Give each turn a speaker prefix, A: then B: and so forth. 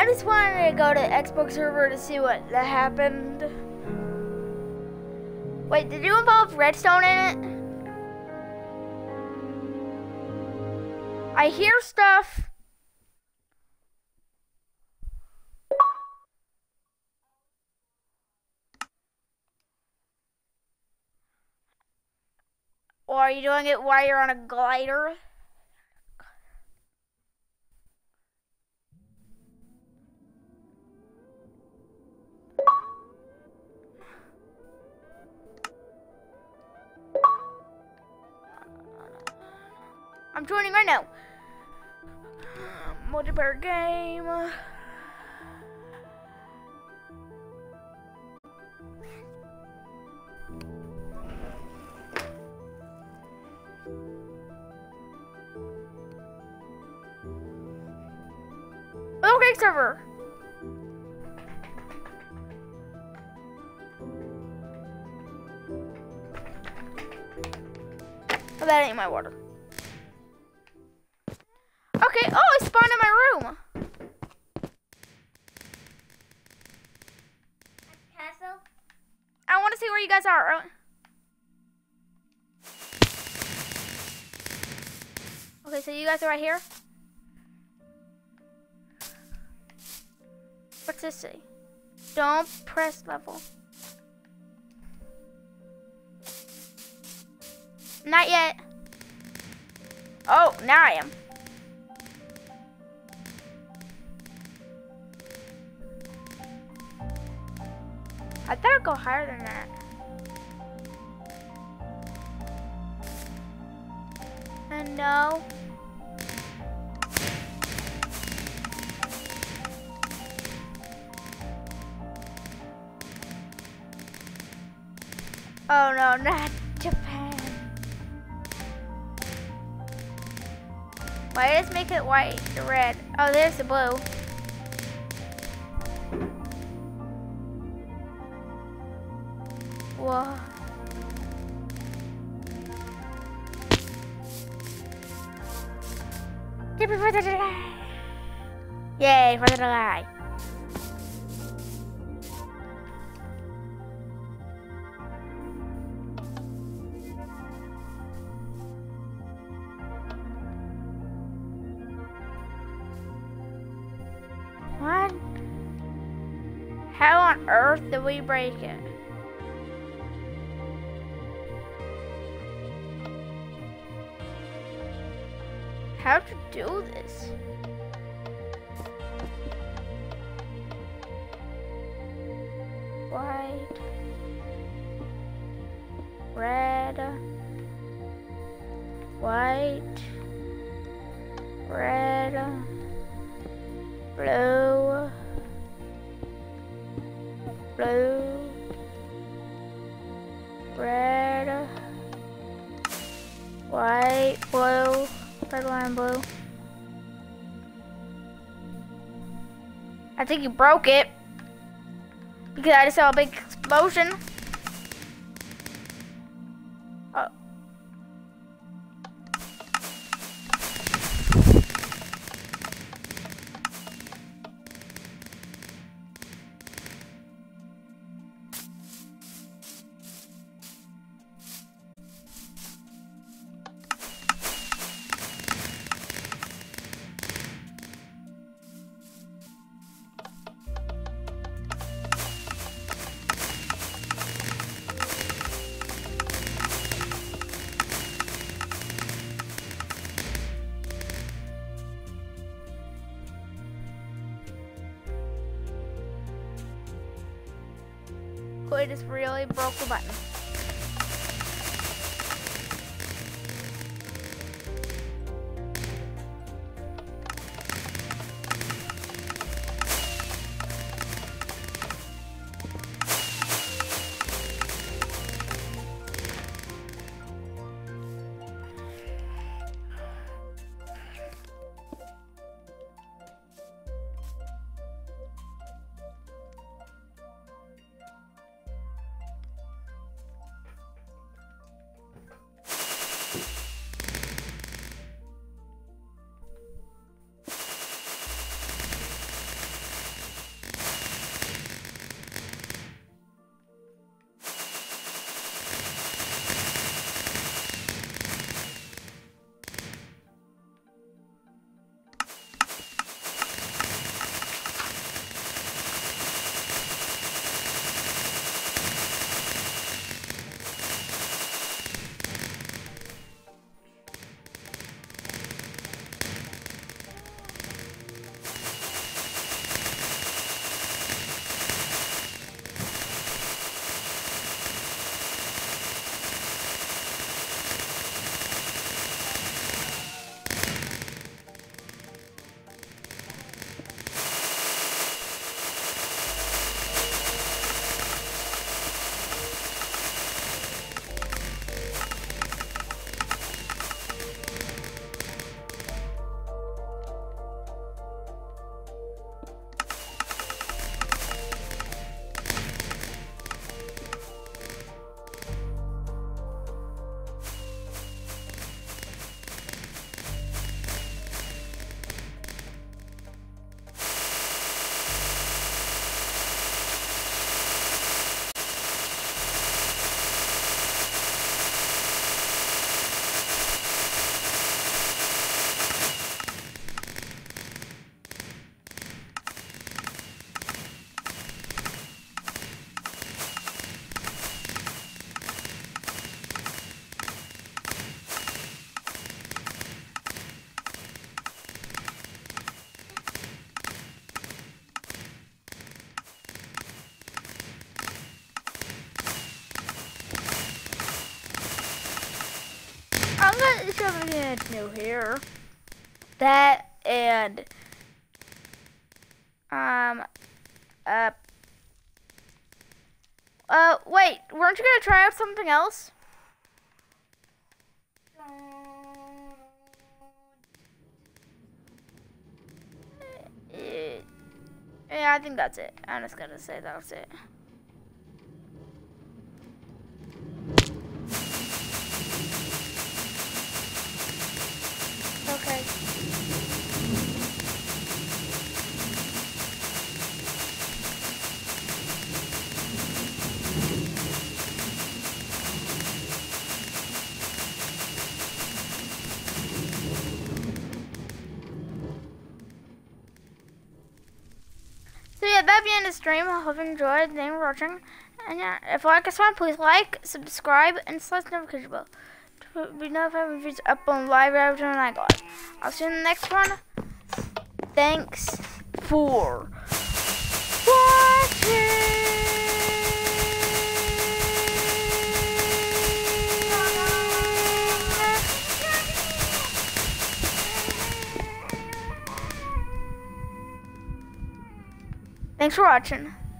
A: I just wanted to go to the Xbox server to see what that happened. Wait, did you involve redstone in it? I hear stuff. Or are you doing it while you're on a glider? I'm joining right now. Multiplayer game. Okay, server. Oh, that ain't my water. Okay, oh, I spawned in my room.
B: Castle?
A: I want to see where you guys are. Okay, so you guys are right here. What's this say? Don't press level. Not yet. Oh, now I am. I thought I'd go higher than that. And no. Oh no, not Japan. Why does it make it white, the red? Oh, there's the blue. Whoa. Get me further to the light. Yay, further to the light. What? How on earth did we break it? How to do this? White, red, white, red, blue, blue, red, white, blue, red, white, and blue. I think you broke it because I just saw a big explosion. Oh. I just really broke the button. have no hair. That and wait, weren't you gonna try out something else? Yeah, I think that's it. I'm just gonna say that's it. Okay. So yeah, that'd be the end of the stream. I hope you enjoyed. Thank you for watching. And yeah, if you like this one, please like, subscribe, and select the notification bell to be notified when videos up on live every time I go. I'll see you in the next one. Thanks for watching. Thanks for watching.